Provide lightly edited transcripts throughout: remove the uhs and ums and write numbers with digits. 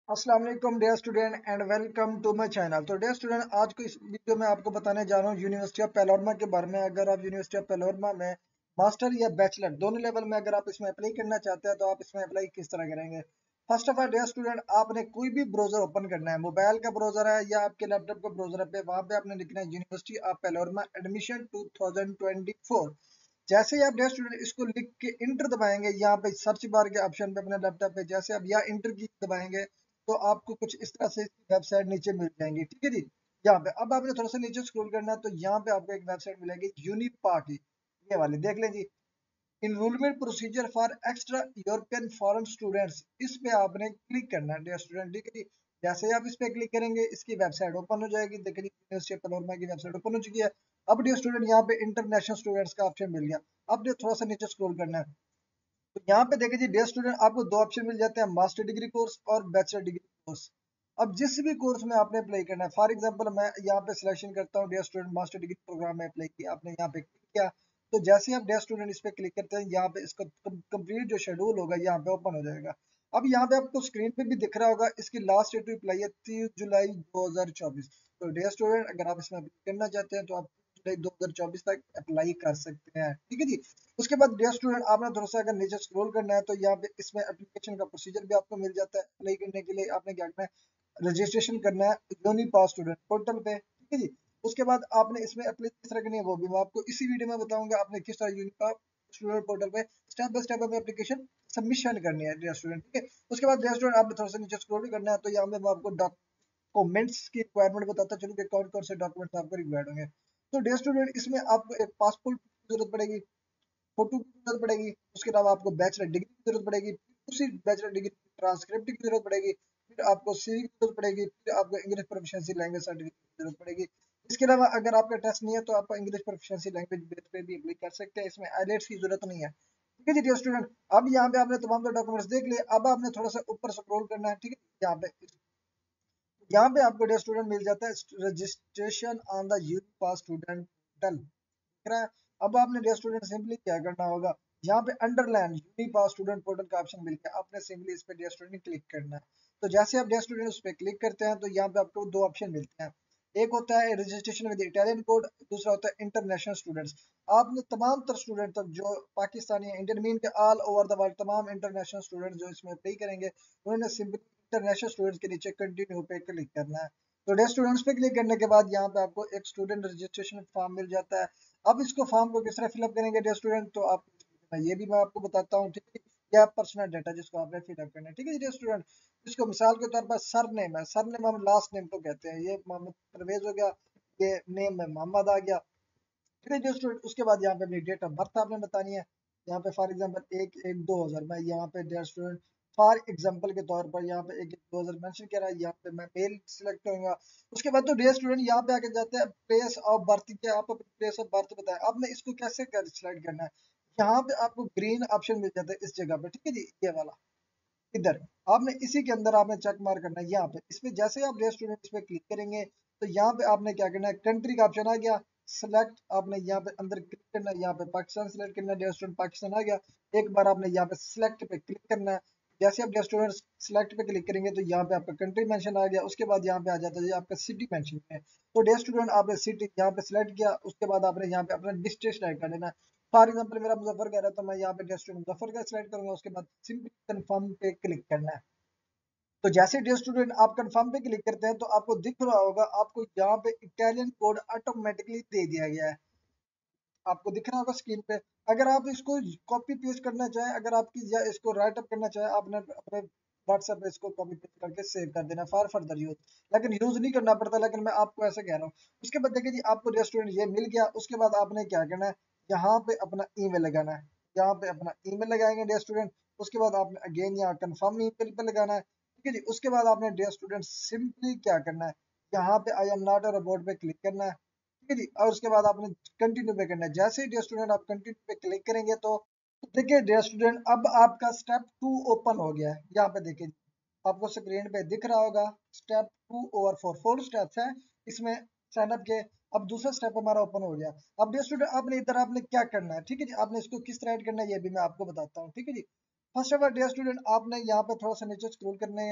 अस्सलाम वालेकुम dear student and welcome to my channel. तो डियर स्टूडेंट, आज को इस वीडियो में आपको बताने जा रहा हूँ यूनिवर्सिटी ऑफ पेलोरमा के बारे में। अगर आप यूनिवर्सिटी ऑफ पेलोरमा में मास्टर या बैचलर दोनों लेवल में अगर आप इसमें अप्लाई करना चाहते हैं तो आप इसमें अप्लाई किस तरह करेंगे। First of all dear student, आपने कोई भी ब्राउजर ओपन करना है, मोबाइल का ब्राउजर है या आपके लैपटॉप का ब्राउजर है, वहां पे आपने लिखना है यूनिवर्सिटी ऑफ पेलोरमा एडमिशन 2024। जैसे ही आप डियर स्टूडेंट इसको लिख के इंटर दबाएंगे, यहाँ पे सर्च बार के ऑप्शन पे अपने लैपटॉप पे जैसे आप यहाँ इंटर की दबाएंगे तो आपको कुछ इस तरह से वेबसाइट नीचे मिल जाएंगी। ठीक है जी। यहाँ पे अब आपने थोड़ा सा नीचे स्क्रॉल करना है तो यहाँ पे आपको एक वेबसाइट मिलेगी यूनिपा की, ये वाली देख लें जी। Enrolment procedure for extra European foreign students, इस पे आपने क्लिक करना है डियर स्टूडेंट। ठीक है जी। जैसे ही आप इस पे क्लिक करेंगे इसकी वेबसाइट ओपन हो जाएगी। देखिए यूनिवर्सिटी ऑफ पेलोरमा की वेबसाइट ओपन हो चुकी है। अब डियर स्टूडेंट यहाँ पे इंटरनेशनल स्टूडेंट्स का ऑप्शन मिल गया। अब थोड़ा सा नीचे स्क्रॉल करना है तो यहाँ पे देखिए जी डियर स्टूडेंट, आपको दो ऑप्शन मिल जाते हैं, मास्टर डिग्री कोर्स और बैचलर डिग्री कोर्स। अब जिस भी कोर्स में आपने अप्लाई करना है, फॉर एग्जांपल मैं यहाँ पे सिलेक्शन करता हूँ dear student master degree programme में अप्लाई किया, आपने यहाँ पे क्लिक किया तो जैसे ही आप डियर स्टूडेंट इस पे क्लिक करते हैं यहाँ पे इसका कंप्लीट जो शेड्यूल होगा यहाँ पे ओपन हो जाएगा। अब यहाँ पे आपको स्क्रीन पे भी दिख रहा होगा, इसकी लास्ट डेट टू अप्लाई है 30 जुलाई 2024। तो डियर स्टूडेंट, अगर आप इसमें अप्लाई करना चाहते हैं तो आप जुलाई 2024 तक अप्लाई कर सकते हैं। ठीक है जी। उसके बाद डियर स्टूडेंट, आपने थोड़ा सा अगर नीचे स्क्रॉल करना है तो यहाँ पे इसमें एप्लीकेशन का प्रोसीजर भी आपको मिल जाता है। अप्लाई करने के लिए आपने क्या करना है, रजिस्ट्रेशन करना है यूनी पास स्टूडेंट पोर्टल पे। ठीक है जी। उसके बाद आपने इसमें अप्लाई किस तरह करनी है वो भी मैं आपको इसी वीडियो में बताऊंगा। आपने किस तरह यूनी पास स्टूडेंट पोर्टल पे स्टेप बाय स्टेप अपनी एप्लीकेशन सबमिशन करनी है डियर स्टूडेंट। ठीक है। उसके बाद डियर स्टूडेंट, आपने थोड़ा सा नीचे स्क्रॉल भी करना है तो यहाँ पे मैं आपको डॉक्यूमेंट्स की रिक्वायरमेंट बताता चलूँ कि कौन कौन से डॉक्यूमेंट्स आपको रिक्वायर्ड होंगे। तो डियर स्टूडेंट, इसमें आपको एक पासपोर्ट की जरूरत पड़ेगी, फोटो की जरूरत पड़ेगी, उसके अलावा आपको बैचलर डिग्री की जरूरत पड़ेगी, उसी बैचलर डिग्री ट्रांसक्रिप्ट की जरूरत पड़ेगी, फिर आपको सीवी की जरूरत पड़ेगी, फिर आपको इंग्लिश प्रोफिशिएंसी लैंग्वेज सर्टिफिकेट की जरूरत पड़ेगी। इसके अलावा अगर आपका टेस्ट नहीं है तो आप इंग्लिश प्रोफिशिएंसी लैंग्वेज बेस पे भी अप्लाई कर सकते हैं, इसमें आईलेट्स की जरूरत नहीं है। ठीक है जी डियर स्टूडेंट, अब यहाँ पे आपने तमाम डॉक्यूमेंट्स देख लिए, अब आपने थोड़ा सा ऊपर स्क्रॉल करना है। ठीक है, यहाँ पे आपको डियर स्टूडेंट मिल जाता है registration on the uni pass student portal, दिख रहा है। अब आपने डियर स्टूडेंट सिंपली क्या करना होगा, यहाँ पे underline uni pass student portal का ऑप्शन मिल गया, आपने सिंपली इस पे डियर स्टूडेंट क्लिक करना है। तो जैसे आप डियर स्टूडेंट उस पर क्लिक करते हैं तो यहाँ पे आपको दो ऑप्शन मिलते हैं। एक होता है रजिस्ट्रेशन विद इटालियन कोड, दूसरा होता है इंटरनेशनल स्टूडेंट्स। आपने तमाम तर स्टूडेंट तक जो पाकिस्तानी इंडियन मीन के ऑल ओवर द वर्ल्ड तमाम इंटरनेशनल स्टूडेंट जो इसमें अप्लाई करेंगे उन्होंने सिंपली इंटरनेशनल स्टूडेंट्स के नीचे कंटिन्यू पे क्लिक करना है। तो डे स्टूडेंट्स पे क्लिक करने के बाद यहाँ पे आपको एक स्टूडेंट रजिस्ट्रेशन फॉर्म मिल जाता है। अब इसको फॉर्म को किस तरह फिलअप करेंगे डे स्टूडेंट, तो आप ये भी मैं आपको बताता हूँ। ठीक है, क्या पर्सनल डाटा जिसको आपने फिलअप करना है। ठीक है डे स्टूडेंट, इसको मिसाल के तौर पर सर नेम है, सर नेम हम लास्ट नेम तो कहते हैं, ये मोहम्मद परवेज हो गया, ये नेम में मोहम्मद आ गया। ठीक है डे स्टूडेंट, उसके बाद यहाँ पे अपनी डेट ऑफ बर्थ आपने बतानी है। यहाँ पे फॉर एग्जांपल 1/1/2000 मैं यहाँ पे डियर स्टूडेंट फॉर एग्जांपल के तौर पर यहाँ पे 1/1/2000 मेंशन किया है, यहाँ पे मैं मेल सिलेक्ट करूंगा। उसके बाद तो डियर स्टूडेंट यहाँ पे आके जाते हैं प्लेस ऑफ बर्थ, क्या आप अपनी प्लेस ऑफ बर्थ बताएं। आपने इसको कैसे कर सिलेक्ट करना है, यहाँ पे आपको ग्रीन ऑप्शन मिल जाता है इस जगह पे। ठीक है जी, ये वाला इधर आपने इसी के अंदर आपने चेक मार्क करना है यहाँ पे। इसमें जैसे ही आप डियर स्टूडेंट इस पे क्लिक करेंगे तो यहाँ पे आपने क्या करना है, कंट्री का ऑप्शन आ गया, सेलेक्ट आपने यहाँ पे अंदर क्लिक करना है, यहाँ पे पाकिस्तान सेलेक्ट करना है। डियर स्टूडेंट पाकिस्तान आ गया, एक बार आपने यहाँ पे सिलेक्ट पे क्लिक करना है। जैसे आप डियर स्टूडेंट सिलेक्ट पे क्लिक करेंगे तो यहाँ पे आपका कंट्री मेंशन आ गया, उसके बाद यहाँ पे आ जाता है आपका सिटी मेंशन है। तो डियर स्टूडेंट, आपने सिटी यहाँ पे सिलेक्ट किया, उसके बाद आपने यहाँ पे अपना डिस्ट्रिक्ट सेलेक्ट कर लेना है। फॉर एग्जाम्पल मेरा मुजफ्फर कह रहा था, मैं यहाँ पे डियर स्टूडेंट मुजफ्फर का सिलेक्ट करूंगा, उसके बाद सिंपली कंफर्म पे क्लिक करना है। तो जैसे डियर स्टूडेंट आप कंफर्म पे क्लिक करते हैं तो आपको दिख रहा होगा, आपको यहाँ पे इटालियन कोड ऑटोमेटिकली दे दिया गया है, आपको दिख रहा होगा स्क्रीन पे। अगर आप इसको कॉपी पेस्ट करना चाहें, अगर आपकी या इसको राइट अप करना चाहें, आपने अपने व्हाट्सएप पे इसको कॉपी पेस्ट करके सेव कर देना फॉर फर्दर यूज, लेकिन यूज नहीं करना पड़ता, लेकिन मैं आपको ऐसे कह रहा हूँ। उसके बाद देखिए जी, आपको रेस्टोरेंट ये मिल गया, उसके बाद आपने क्या करना है, यहाँ पे अपना ईमेल लगाना है, यहाँ पे अपना ईमेल लगाएंगे डियर स्टूडेंट। उसके बाद आपने अगेन यहाँ कंफर्म ईमेल पे लगाना है। ठीक है जी, उसके बाद आपने डियर स्टूडेंट सिंपली क्या करना है, यहाँ पे I am not a robot पे क्लिक करना है। ठीक है जी, और उसके बाद आपने कंटिन्यू पे करना है। जैसे ही डियर स्टूडेंट आप कंटिन्यू पे क्लिक करेंगे तो देखिए डियर स्टूडेंट, अब आपका स्टेप 2 ओपन हो गया है। यहाँ पे देखिए आपको स्क्रीन पे दिख रहा होगा, स्टेप 2/4 4 स्टेप्स हैं इसमें साइन अप के। अब दूसरा स्टेप हमारा ओपन हो गया। अब डियर स्टूडेंट, आपने इधर आपने क्या करना है, ठीक है जी, आपने इसको किस तरह ऐड करना है ये भी मैं आपको बताता हूँ। ठीक है जी, first of all dear student, आपने यहाँ पे थोड़ा सा नीचे स्क्रॉल करने हैं,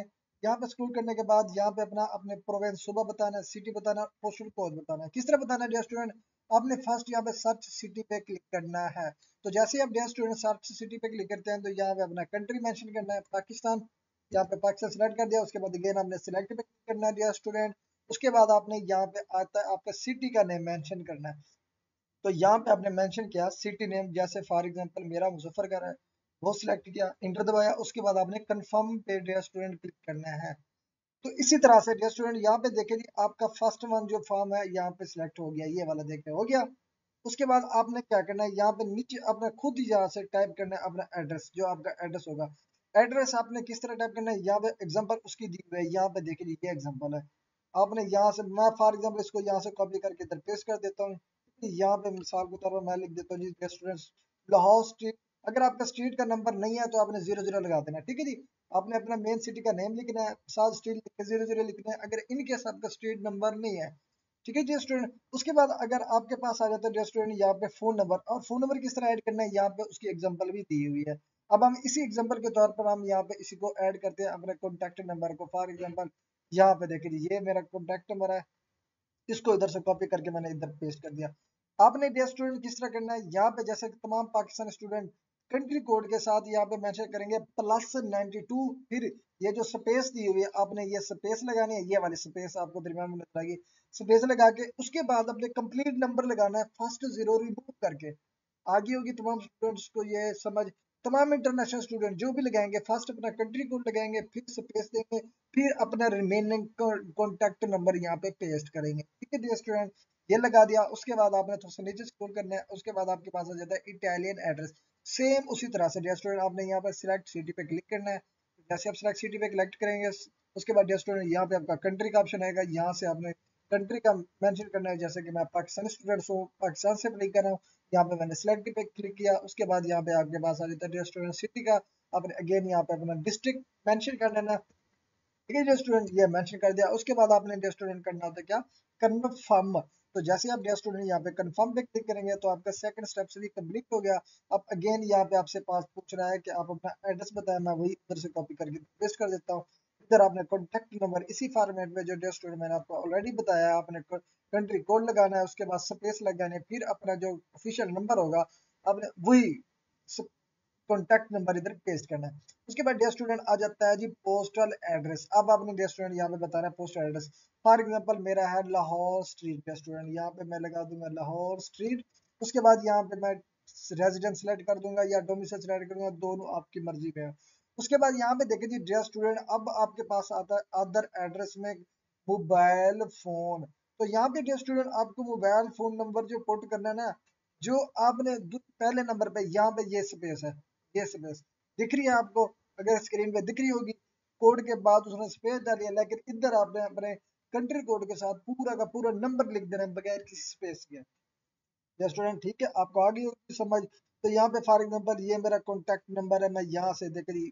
यहाँ पे स्क्रॉल करने के बाद यहाँ पे अपना अपने प्रोविंस सुबह बताना है, सिटी बताना है, पोस्टल कोड बताना है। किस तरह बताना है डियर स्टूडेंट, आपने फर्स्ट यहाँ पे सर्च सिटी पे क्लिक करना है। तो जैसे ही आप डियर स्टूडेंट सर्च सिटी पे क्लिक करते हैं तो यहाँ पे अपना कंट्री मेंशन करना है, पाकिस्तान। यहाँ पे पाकिस्तान सिलेक्ट कर दिया, उसके बाद अगेन आपने सिलेक्ट पे क्लिक करना है डियर स्टूडेंट। उसके बाद आपने यहाँ पे आता है आपका सिटी का नेम मेंशन करना है। तो यहाँ पे आपने मेंशन किया सिटी नेम, जैसे फॉर एग्जांपल मेरा मुजफ्फरनगर है, वो सिलेक्ट किया, इंटर दबाया, उसके बाद आपने कंफर्म पे डियर स्टूडेंट क्लिक करना है। तो इसी तरह से डियर स्टूडेंट यहाँ पे देखें जी, आपका फर्स्ट वन जो फॉर्म है यहाँ पे सिलेक्ट हो गया, ये वाला देखें हो गया। उसके बाद आपने क्या करना है, यहाँ पे नीचे अपना खुद ही यहाँ से टाइप करना है अपना एड्रेस, जो आपका एड्रेस होगा। एड्रेस आपने किस तरह टाइप करना है, यहाँ पे एग्जांपल उसकी दी हुई है, यहाँ पे देखिए ये एग्जांपल है। आपने यहाँ से, मैं फॉर एग्जांपल इसको यहाँ से कॉपी करके इधर पेस्ट कर देता हूँ। यहाँ पे मिसाल के तौर पर मैं लिख देता हूँ जी स्टूडेंट्स, लाहौर स्ट्रीट। अगर आपका स्ट्रीट का नंबर नहीं है तो आपने 00 लगा देना, ठीक है जी। आपने अपना मेन सिटी का नेम लिखना है, साथ स्ट्रीट लिख के 00 लिखना है, अगर इन केस आपका स्ट्रीट नंबर नहीं है, ठीक है जी स्टूडेंट। उसके बाद अगर आपके पास आ जाता है स्टूडेंट यहाँ पे फोन नंबर, और फोन नंबर किस तरह ऐड करना है, यहाँ पे उसकी एग्जांपल भी दी हुई है। अब हम इसी एग्जांपल के तौर पर हम यहाँ पे इसी को ऐड करते हैं अपने कॉन्टैक्ट नंबर को। फॉर एग्जांपल यहाँ पे देखिए ये मेरा कॉन्टैक्ट नंबर है, इसको इधर से कॉपी करके मैंने इधर पेस्ट कर दिया। आपने डियर स्टूडेंट किस तरह करना है, यहाँ पे जैसे तमाम पाकिस्तान स्टूडेंट कंट्री कोड के साथ यहाँ पे मेंशन करेंगे +92, फिर ये जो स्पेस दी हुई है आपने ये स्पेस लगानी है, ये वाली स्पेस आपको दरमियान में नजर आएगी। स्पेस लगा के उसके बाद अपने कंप्लीट नंबर लगाना है, फर्स्ट जीरो रिमूव करके। आगे होगी तमाम स्टूडेंट्स को ये समझ। तमाम इंटरनेशनल स्टूडेंट जो भी लगाएंगे फर्स्ट अपना कंट्री कोड लगाएंगे, फिर स्पेस देंगे, फिर अपना रिमेनिंग कॉन्टैक्ट नंबर यहाँ पे पेस्ट करेंगे, ठीक है डियर स्टूडेंट। ये लगा दिया, उसके बाद आपने थोड़ा सा नीचे स्क्रॉल करना है, उसके बाद आपके पास आ जाता है इटालियन एड्रेस। सेम उसी तरह से डियर स्टूडेंट आपने यहाँ पर सिलेक्ट सिटी पे क्लिक करना है। जैसे आप सिलेक्ट सिटी पे क्लिक करेंगे, उसके बाद डियर स्टूडेंट यहाँ पे आपका कंट्री का ऑप्शन आएगा, यहाँ से आपने कंट्री का मेंशन करना है। जैसे कि मैं पाकिस्तानी स्टूडेंट हूँ, पाकिस्तान से क्लिक कर रहा हूँ, यहाँ पे मैंने सिलेक्ट पे क्लिक किया। उसके बाद यहाँ पे आपके पास आ जाता है डियर स्टूडेंट सिटी का, आपने अगेन यहाँ पे अपना डिस्ट्रिक्ट मेंशन कर लेना, ठीक है डियर स्टूडेंट, ये मेंशन कर दिया। उसके बाद आपने डियर स्टूडेंट करना होता है क्या, कन्फर्म। तो जैसे आप डियर स्टूडेंट यहाँ पे कन्फर्म पे क्लिक करेंगे तो आपका सेकंड स्टेप से भी कंप्लीट हो गया। अब अगेन यहाँ पे आपसे पास पूछ रहा है कि आप अपना एड्रेस बताएं, मैं वही उधर से कॉपी करके पेस्ट कर देता हूँ। इधर आपने कॉन्टैक्ट नंबर इसी फॉर्मेट में जो डियर स्टूडेंट मैंने आपको ऑलरेडी बताया है, आपने कंट्री कोड लगाना है, उसके बाद स्पेस लगाने, फिर अपना जो ऑफिशियल नंबर होगा आपने वही कॉन्टैक्ट नंबर इधर पेस्ट करना है। उसके बाद डियर स्टूडेंट आ जाता है जी पोस्टल एड्रेस। अब आपने डियर स्टूडेंट यहाँ पे बताना है पोस्टल एड्रेस। फॉर एग्जांपल मेरा है लाहौर स्ट्रीट, डियर स्टूडेंट यहाँ पे मैं लगा दूंगा लाहौर स्ट्रीट। उसके बाद यहाँ पे मैं रेजिडेंस सेलेक्ट कर दूंगा या डोमिसाइल सेलेक्ट कर दूंगा, दोनों आपकी मर्जी में है। उसके बाद यहाँ पे देखिए जी डियर स्टूडेंट, अब आपके पास आता है अदर एड्रेस में मोबाइल फोन। तो यहाँ पे डियर स्टूडेंट आपको मोबाइल फोन नंबर जो पुट करना है ना, जो आपने पहले नंबर पे यहाँ पे ये स्पेस है, ये स्पेस दिख रही है आपको, अगर स्क्रीन पे दिख रही होगी। कोड के बाद उसने स्पेस डाली है, लेकिन इधर आपने अपने कंट्री कोड के साथ पूरा का पूरा नंबर लिख देना है बगैर किसी स्पेस के। स्टूडेंट ठीक है, आपको आ गई होगी समझ। तो यहाँ पे फॉर एग्जांपल ये मेरा कॉन्टैक्ट नंबर है, मैं यहाँ से देख रही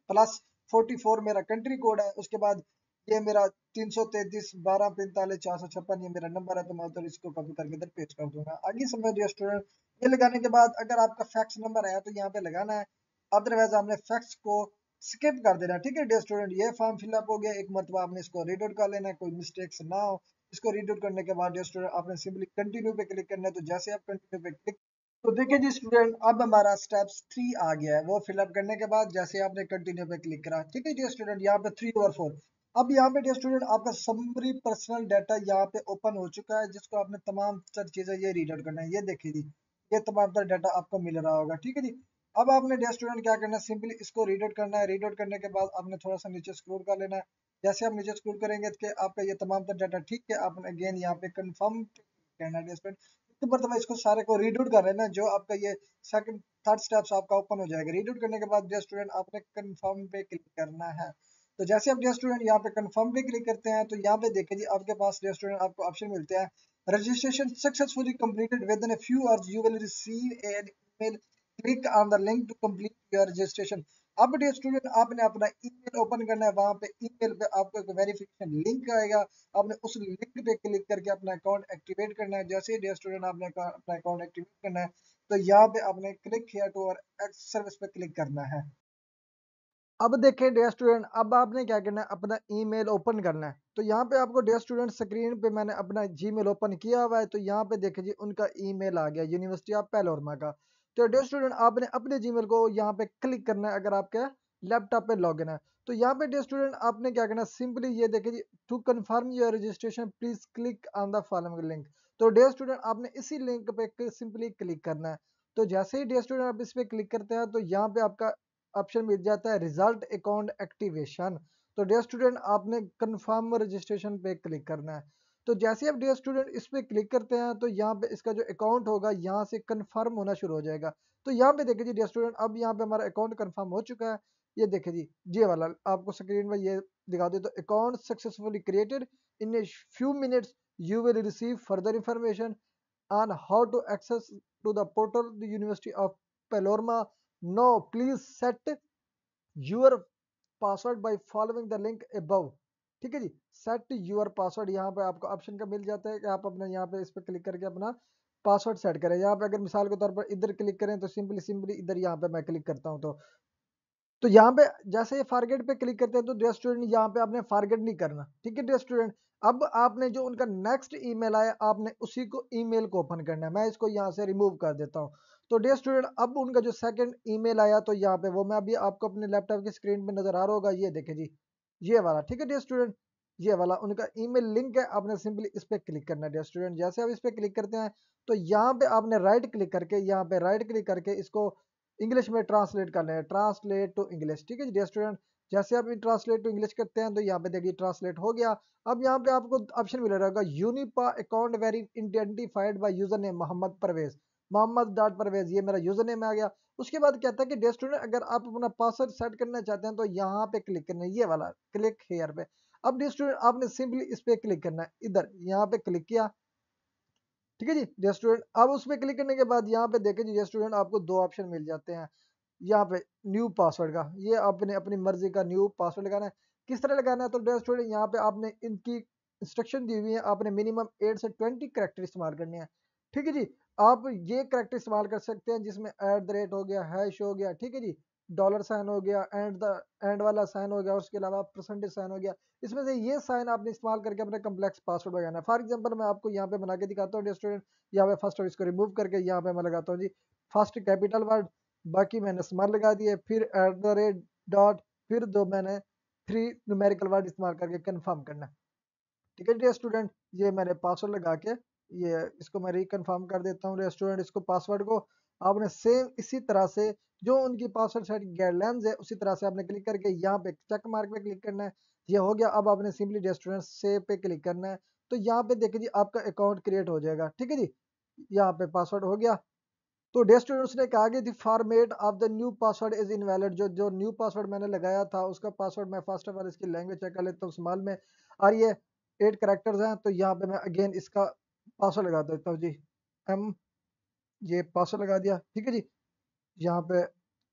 +44 मेरा कंट्री कोड है। उसके बाद ये मेरा 333 12 45 456 ये मेरा नंबर है, तो मैं उधर इसको कॉपी करके इधर पेस्ट कर दूंगा। आगे समझ लिया स्टूडेंट। ये लगाने के बाद अगर आपका फैक्स नंबर है तो यहाँ पे लगाना है, अदरवाइज आपने फैक्स को स्किप कर देना, ठीक है डियर स्टूडेंट। ये फॉर्म फिलअप हो गया, एक मरतबा आपने इसको रीड आउट कर लेना है, कोई मिस्टेक्स ना हो। इसको रीड आउट करने के बाद स्टूडेंट आपने सिंपली कंटिन्यू पे क्लिक करना है। तो जैसे आप कंटिन्यू पे क्लिक, तो देखिए जी स्टूडेंट अब हमारा स्टेप 3 आ गया है, वो फिलअप करने के बाद जैसे आपने कंटिन्यू पे क्लिक करा, ठीक है जी स्टूडेंट, यहाँ पे 3/4। अब यहाँ पे डियर स्टूडेंट आपका समरी पर्सनल डाटा यहाँ पे ओपन हो चुका है, जिसको आपने तमाम सारी चीजें ये रीड आउट करना है। ये देखिए जी, ये तमाम सारा डाटा आपको मिल रहा होगा, ठीक है जी। अब आपने डियर स्टूडेंट क्या करना है, सिंपली इसको रीड आउट करना है। रीड आउट करने के बाद आपने थोड़ा सा नीचे स्क्रॉल कर लेना है। जैसे आप नीचे स्क्रॉल करेंगे तो आपका ये तमाम तर डाटा ठीक है, आपने अगेन यहाँ पे कंफर्म करना है डियर। तो मतलब इसको सारे को रीड आउट कर लेना, जो आपका ये सेकंड थर्ड स्टेप्स आपका ओपन हो जाएगा। रीड आउट करने के बाद डियर स्टूडेंट आपने कंफर्म पे क्लिक करना है। तो जैसे आप डियर स्टूडेंट यहाँ पे कंफर्म पे क्लिक करते हैं तो यहाँ पे देखिए जी आपके पास डियर स्टूडेंट आपको ऑप्शन मिलते हैं, registration successfully completed within a few hours you will receive an email, click on the link to complete your registration. अब डियर स्टूडेंट आपने अपना ईमेल ओपन करना है, वहां पे ईमेल पे आपको एक वेरिफिकेशन लिंक आएगा, आपने उस लिंक पे क्लिक करके अपना अकाउंट एक्टिवेट करना है। जैसे ही डियर स्टूडेंट आपने अपना अकाउंट एक्टिवेट करना है तो यहाँ पे आपने क्लिक हियर टू और सर्विस पे क्लिक करना है। अब देखें डियर स्टूडेंट, अब आपने क्या करना है, अपना ईमेल ओपन करना है। तो यहाँ पे आपको डियर स्टूडेंट स्क्रीन पे मैंने अपना जीमेल ओपन किया हुआ है। तो यहाँ पे देखें जी उनका ईमेल आ गया यूनिवर्सिटी ऑफ पेलोरमा का। तो डियर स्टूडेंट आपने अपने जीमेल को यहाँ पे क्लिक करना है अगर आपके लैपटॉप पे लॉगिन है। तो यहाँ पे डियर स्टूडेंट आपने क्या करना है, सिंपली ये देखें जी, to confirm your registration please click on the following link. तो डियर स्टूडेंट आपने इसी लिंक पे सिंपली क्लिक करना है। तो जैसे ही डियर स्टूडेंट आप इस पे क्लिक करते हैं तो यहाँ पे आपका ऑप्शन मिल जाता है रिजल्ट अकाउंट एक्टिवेशन। तो डियर स्टूडेंट आपने कंफर्म रजिस्ट्रेशन पे क्लिक करना है। तो जैसे आप डियर स्टूडेंट इस पे क्लिक करते हैं तो यहाँ पे इसका जो अकाउंट होगा यहाँ से कंफर्म होना शुरू हो जाएगा। तो यहाँ पे देखिए जी डियर स्टूडेंट, अब यहाँ पे हमारा अकाउंट कंफर्म हो चुका है। ये देखिए जी, ये वाला आपको स्क्रीन में ये दिखा दे, तो account successfully created, in a few minutes you will receive further information on how to access to the portal the University of Pelorma. Now please set your password by following the link above. ठीक है जी, set your password यहाँ पे आपको option का मिल जाता है कि आप अपना यहाँ पे इस पे क्लिक करके अपना पासवर्ड सेट करें। यहाँ पे अगर मिसाल के तौर पर इधर क्लिक करें तो सिंपली सिंपली इधर यहाँ पे मैं क्लिक करता हूँ। तो यहाँ पे जैसे ये फॉरगेट पे क्लिक करते हैं तो डियर स्टूडेंट यहाँ पे आपने फॉरगेट नहीं करना। ठीक है डियर स्टूडेंट, अब आपने जो उनका नेक्स्ट ईमेल आया आपने उसी को ईमेल को ओपन करना है। मैं इसको यहाँ से रिमूव कर देता हूँ। तो डियर स्टूडेंट अब उनका जो सेकंड ईमेल आया तो यहाँ पे वो मैं अभी आपको अपने लैपटॉप की स्क्रीन पे नजर आ रहा होगा, ये देखे जी, ये वाला। ठीक है डियर स्टूडेंट, ये वाला उनका ईमेल लिंक है, आपने सिंपली इस पे क्लिक करना है डियर स्टूडेंट। जैसे आप इस पे क्लिक करते हैं तो यहाँ पे आपने राइट क्लिक करके, यहाँ पे राइट क्लिक करके इसको इंग्लिश में ट्रांसलेट करना है, ट्रांसलेट टू इंग्लिश। ठीक है डियर स्टूडेंट, जैसे आप ट्रांसलेट टू इंग्लिश करते हैं तो यहाँ पे देखिए ट्रांसलेट हो गया। अब यहाँ पे आपको ऑप्शन मिल रहा होगा यूनिपा account very identified by user name Mohammad Parvez, Mohammad dot Parvez, ये मेरा यूजर नेम आ गया। उसके बाद कहता है कि डियर स्टूडेंट अगर आप अपना पासवर्ड सेट करना चाहते हैं तो यहाँ पे क्लिक करना है, ये वाला क्लिक हेयर पे। अब डियर स्टूडेंट आपने सिंपली इस पे क्लिक करना है, इधर यहाँ पे क्लिक किया। ठीक है जी डियर स्टूडेंट, अब उस पर क्लिक करने के बाद यहाँ पे देखें जी डियर स्टूडेंट आपको दो ऑप्शन मिल जाते हैं यहाँ पे न्यू पासवर्ड का। ये आपने अपनी मर्जी का न्यू पासवर्ड लगाना है। किस तरह लगाना है, तो डियर स्टूडेंट यहाँ पे आपने इनकी इंस्ट्रक्शन दी हुई है, आपने मिनिमम 8 से 20 करेक्टर इस्तेमाल करने हैं। ठीक है जी, आप ये करेक्टर इस्तेमाल कर सकते हैं जिसमें एट द रेट हो गया, हैश हो गया, ठीक है जी, डॉलर साइन हो गया, एंड वाला साइन हो गया, उसके अलावा परसेंटेज साइन हो गया। इसमें से ये साइन आपने इस्तेमाल करके अपने कम्प्लेक्स पासवर्ड लगाना है। फॉर एग्जाम्पल मैं आपको यहाँ पे बना के दिखाता हूँ डियर स्टूडेंट। यहाँ पे फर्स्ट इसको रिमूव करके यहाँ पे मैं लगाता हूँ जी फर्स्ट कैपिटल वर्ड, बाकी मैंने स्मॉल लगा दिए, फिर एट द रेट डॉट, फिर दो मैंने थ्री न्यूमेरिकल वर्ड इस्तेमाल करके कंफर्म करना है। ठीक है डियर स्टूडेंट, ये मैंने पासवर्ड लगा के ये इसको मैं रिकन्फर्म कर देता हूँ डियर स्टूडेंट। इसको पासवर्ड को आपने सेम इसी तरह से जो उनकी पासवर्ड सेट गाइडलाइंस है उसी तरह से आपने क्लिक करके यहाँ पे चेक मार्क पे क्लिक करना है। ये हो गया। अब आपने सिंपली डियर स्टूडेंट सेव पे क्लिक करना है। तो यहाँ पे देखिए जी आपका अकाउंट क्रिएट हो जाएगा। ठीक है जी, यहाँ पे पासवर्ड हो गया। तो डे स्टूडेंट उसने कहा कि the format of the new password is invalid. जो जो न्यू पासवर्ड मैंने लगाया था उसका पासवर्ड, मैं फर्स्ट ऑफ ऑल इसकी लैंग्वेज चेक कर लेता हूँ स्मॉल में, और ये 8 करेक्टर्स हैं। तो यहाँ पे मैं अगेन इसका पासवर्ड लगा देता हूँ जी, एम, ये पासवर्ड लगा दिया। ठीक है जी, यहाँ पे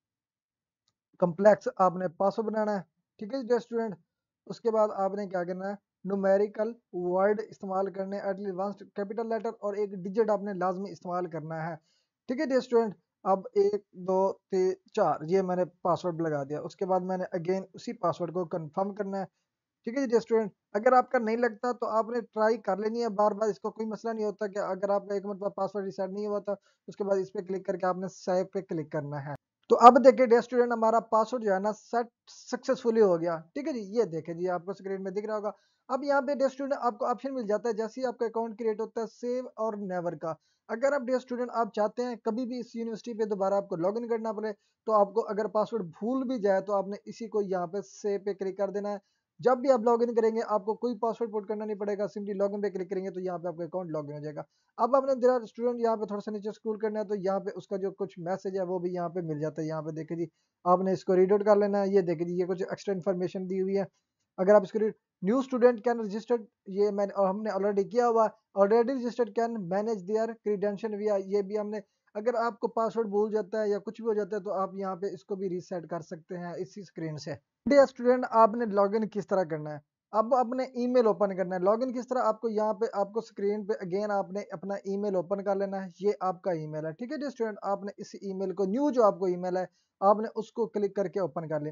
कम्प्लेक्स आपने पासवर्ड बनाना है। ठीक है जी स्टूडेंट, उसके बाद आपने क्या करना है, न्यूमेरिकल वर्ड इस्तेमाल करने, एटलीस्ट कैपिटल लेटर और एक डिजिट आपने लाजमी इस्तेमाल करना है। ठीक है जी स्टूडेंट, अब 1 2 3 4 ये मैंने पासवर्ड लगा दिया। उसके बाद मैंने अगेन उसी पासवर्ड को कंफर्म करना है। ठीक है जी स्टूडेंट, अगर आपका नहीं लगता तो आपने ट्राई कर लेनी है बार बार, इसको कोई मसला नहीं होता कि अगर आपका एक मतलब पासवर्ड रिसेट नहीं हुआ था उसके बाद इस पे क्लिक करके आपने सेव पे क्लिक करना है। तो अब देखिए डियर स्टूडेंट हमारा पासवर्ड जो है ना सेट सक्सेसफुली हो गया। ठीक है जी, ये देखिए जी आपको स्क्रीन में दिख रहा होगा। अब यहाँ पे डियर स्टूडेंट आपको ऑप्शन मिल जाता है जैसे ही आपका अकाउंट क्रिएट होता है सेव और नेवर का। अगर आप डियर स्टूडेंट आप चाहते हैं कभी भी इस यूनिवर्सिटी पे दोबारा आपको लॉग इन करना पड़े तो आपको अगर पासवर्ड भूल भी जाए तो आपने इसी को यहाँ पे सेव पे क्लिक कर देना है। जब भी आप लॉग इन करेंगे आपको कोई पासवर्ड पुट करना नहीं पड़ेगा, सिंपली लॉग इन पे क्लिक करेंगे तो यहाँ पे आपका अकाउंट लॉग इन हो जाएगा। अब आपने जरा स्टूडेंट यहाँ पे थोड़ा सा नीचे स्क्रॉल करना है तो यहाँ पे उसका जो कुछ मैसेज है वो भी यहाँ पे मिल जाता है। यहाँ पे देखिए जी आपने इसको रीड आउट कर लेना है। ये देखिए जी ये कुछ एक्स्ट्रा इन्फॉर्मेशन दी हुई है। अगर आप इसको न्यू स्टूडेंट कैन रजिस्टर्ड, ये मैंने और हमने ऑलरेडी किया हुआ, already registered can manage their credentials via, ये भी हमने। अगर आपको पासवर्ड भूल जाता है या कुछ भी हो जाता है तो आप यहाँ पे इसको भी रीसेट कर सकते हैं इसी स्क्रीन से। डियर स्टूडेंट आपने लॉगिन किस तरह करना है, अब अपने ईमेल ओपन करना है। लॉगिन किस तरह, आपको यहाँ पे आपको स्क्रीन पे अगेन आपने अपना ईमेल ओपन कर लेना है। ये आपका ईमेल है। ठीक है जी स्टूडेंट, आपने इस ईमेल को न्यू जो आपको ईमेल है आपने उसको क्लिक करके ओपन कर लेना है।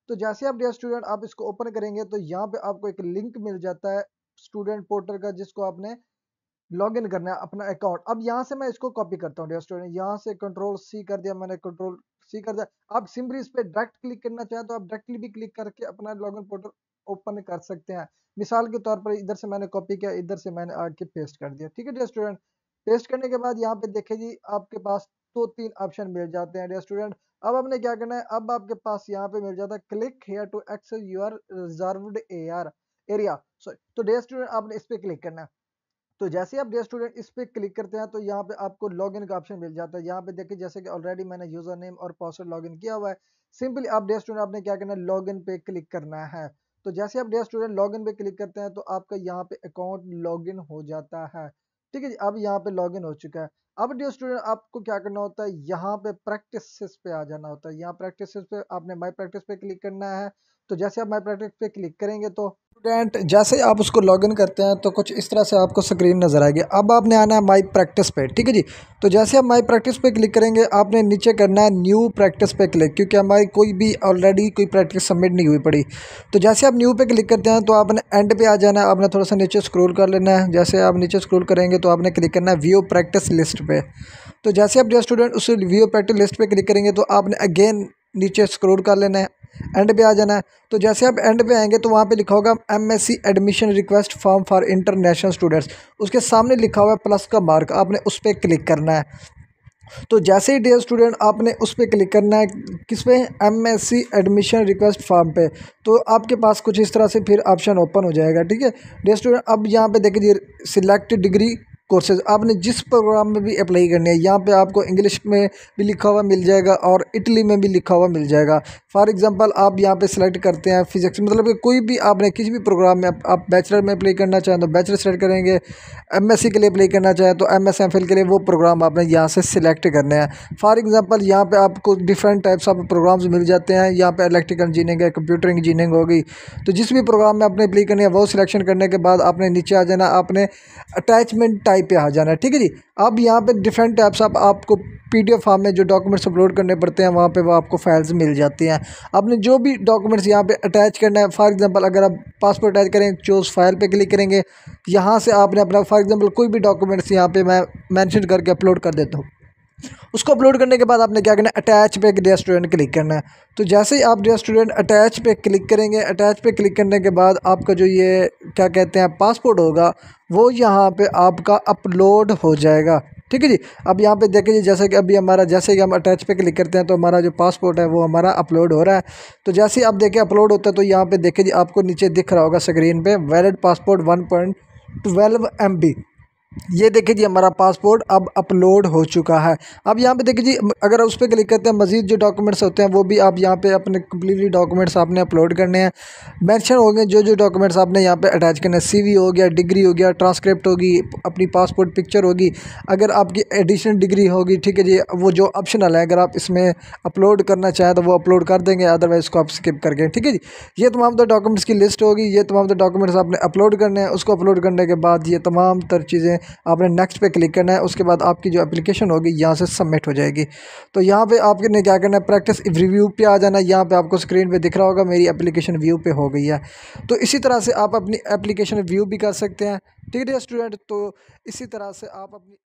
तो जैसे आप डियर स्टूडेंट आप इसको ओपन करेंगे तो यहाँ पे आपको एक लिंक मिल जाता है स्टूडेंट पोर्टल का, जिसको आपने लॉग इन करना है अपना अकाउंट। अब यहाँ से मैं इसको कॉपी करता हूँ डियर स्टूडेंट, यहाँ से कंट्रोल सी कर दिया मैंने, कंट्रोल सी कर दिया। आप सिंपली इस पे डायरेक्ट क्लिक करना चाहें तो आप डायरेक्टली भी क्लिक करके अपना लॉगिन पोर्टल ओपन कर सकते हैं। मिसाल के तौर पर इधर से मैंने कॉपी किया, इधर से मैंने आके पेस्ट कर दिया। ठीक है डियर स्टूडेंट, पेस्ट करने के बाद यहाँ पे देखे जी आपके पास दो तीन ऑप्शन मिल जाते हैं डियर स्टूडेंट। अब आपने क्या करना है, अब आपके पास यहाँ पे मिल जाता है click here to access your reserved area. तो डियर स्टूडेंट आपने इस पे क्लिक करना है। तो जैसे आप डियर स्टूडेंट इस पे क्लिक करते हैं तो यहाँ पे आपको लॉगिन का ऑप्शन मिल जाता है। यहाँ पे देखिए जैसे कि ऑलरेडी मैंने यूजर नेम और पासवर्ड लॉगिन किया हुआ है। सिंपली आप डियर स्टूडेंट आपने क्या करना है, लॉगिन पे क्लिक करना है। तो जैसे आप डियर स्टूडेंट लॉगिन पे क्लिक करते हैं तो आपका यहाँ पे अकाउंट लॉगिन हो जाता है। ठीक है जी, अब यहाँ पे लॉगिन हो चुका है। अब डियर स्टूडेंट आपको क्या करना होता है, यहाँ पे प्रैक्टिस पे आ जाना होता है। यहाँ प्रैक्टिस पे आपने माई प्रैक्टिस पे क्लिक करना है। तो जैसे आप माई प्रैक्टिस पे क्लिक करेंगे तो स्टूडेंट जैसे आप उसको लॉगिन करते हैं तो कुछ इस तरह से आपको स्क्रीन नजर आएगी। अब आपने आना है माई प्रैक्टिस पे। ठीक है जी, तो जैसे आप माई प्रैक्टिस पे क्लिक करेंगे आपने नीचे करना है न्यू प्रैक्टिस पे क्लिक, क्योंकि हमारी कोई भी ऑलरेडी कोई प्रैक्टिस सबमिट नहीं हुई पड़ी। तो जैसे आप न्यू पे क्लिक करते हैं तो आपने एंड पे आ जाना है, आपने थोड़ा सा नीचे स्क्रॉल कर लेना है। जैसे आप नीचे स्क्रॉल करेंगे तो आपने क्लिक करना है व्यू प्रैक्टिस लिस्ट पे। तो जैसे आप डियर स्टूडेंट उस व्यू प्रैक्टिस लिस्ट पे क्लिक करेंगे तो आपने अगेन नीचे स्क्रॉल कर लेना है, एंड पे आ जाना है। तो जैसे आप एंड पे आएंगे तो वहाँ पे लिखा होगा MSc admission request form for international students, उसके सामने लिखा हुआ है प्लस का मार्क, आपने उस पर क्लिक करना है। तो जैसे ही डियर स्टूडेंट आपने उस पर क्लिक करना है, किस पे, MSc एडमिशन रिक्वेस्ट फॉर्म पे, तो आपके पास कुछ इस तरह से फिर ऑप्शन ओपन हो जाएगा। ठीक है डियर स्टूडेंट, अब यहाँ पे देखिए सिलेक्ट डिग्री कोर्सेज, आपने जिस प्रोग्राम में भी अप्लाई करनी है, यहाँ पे आपको इंग्लिश में भी लिखा हुआ मिल जाएगा और इटली में भी लिखा हुआ मिल जाएगा। फॉर एग्जांपल आप यहाँ पे सिलेक्ट करते हैं फिजिक्स, मतलब कि कोई भी आपने किसी भी प्रोग्राम में आप बैचलर में अप्लाई करना चाहें तो बैचलर सेलेक्ट करेंगे, MSc के लिए अप्लाई करना चाहें तो MS MPhil के लिए वो प्रोग्राम आपने यहाँ से सिलेक्ट करने हैं। फॉर एग्जांपल यहाँ पे आपको डिफरेंट टाइप्स ऑफ प्रोग्राम्स मिल जाते हैं। यहाँ पे इलेक्ट्रिकल इंजीनियरिंग है, कंप्यूटर इंजीनियरिंग होगी, तो जिस भी प्रोग्राम में आपने अप्लाई करनी है वो सिलेक्शन करने के बाद आपने नीचे आ जाना, आपने अटैचमेंट टाइप पे आ जाना है। ठीक है जी, अब यहाँ पे डिफरेंट टाइप्स ऑफ आपको PDF फॉर्म में जो डॉक्यूमेंट्स अपलोड करने पड़ते हैं वहाँ पे वो आपको फाइल्स मिल जाती हैं। आपने जो भी डॉक्यूमेंट्स यहाँ पे अटैच करना है, फॉर एग्जांपल अगर आप पासपोर्ट अटैच करें, चूज फाइल पे क्लिक करेंगे, यहाँ से आपने अपना फॉर एग्जांपल कोई भी डॉक्यूमेंट्स यहाँ पे मैं मेंशन करके अपलोड कर देता हूँ। उसको अपलोड करने के बाद आपने क्या करना है, अटैच पे डियर स्टूडेंट क्लिक करना है। तो जैसे ही आप डियर स्टूडेंट अटैच पे क्लिक करेंगे, अटैच पे क्लिक करने के बाद आपका जो ये क्या कहते हैं पासपोर्ट होगा वो यहाँ पे आपका अपलोड हो जाएगा। ठीक है जी, अब यहाँ पे देखिए जी जैसे कि अभी हमारा, जैसे कि हम अटैच पे क्लिक करते हैं तो हमारा जो पासपोर्ट है वो हमारा अपलोड हो रहा है। तो जैसे ही आप देखिए अपलोड होता है तो यहाँ पे देखिए जी आपको नीचे दिख रहा होगा स्क्रीन पे वैलिड पासपोर्ट 1.12 MB। ये देखिए जी हमारा पासपोर्ट अब अपलोड हो चुका है। अब यहाँ पे देखिए जी अगर उस पर क्लिक करते हैं मजीद जो डॉक्यूमेंट्स होते हैं वो भी आप यहाँ पे अपने कंप्लीटली डॉक्यूमेंट्स आपने अपलोड करने हैं। मेंशन हो गए जो जो डॉक्यूमेंट्स आपने यहाँ पे अटैच करने हैं, CV हो गया, डिग्री हो गया, ट्रांसक्रिप्ट होगी, अपनी पासपोर्ट पिक्चर होगी, अगर आपकी एडिशनल डिग्री होगी। ठीक है जी, वो जो ऑप्शनल है अगर आप इसमें अपलोड करना चाहें तो वो अपलोड कर देंगे, अदरवाइज इसको आप स्किप करके। ठीक है जी, ये तमाम तो डॉक्यूमेंट्स की लिस्ट होगी, ये तमाम तो डॉक्यूमेंट्स आपने अपलोड करने हैं। उसको अपलोड करने के बाद ये तमाम तर चीज़ें आपने नेक्स्ट पे क्लिक करना है, उसके बाद आपकी जो एप्लीकेशन होगी यहाँ से सबमिट हो जाएगी। तो यहाँ पे आपने क्या करना है, प्रैक्टिस रिव्यू पे आ जाना है। यहाँ पे आपको स्क्रीन पे दिख रहा होगा मेरी एप्लीकेशन व्यू पे हो गई है। तो इसी तरह से आप अपनी एप्लीकेशन व्यू भी कर सकते हैं। ठीक है स्टूडेंट, तो इसी तरह से आप अपनी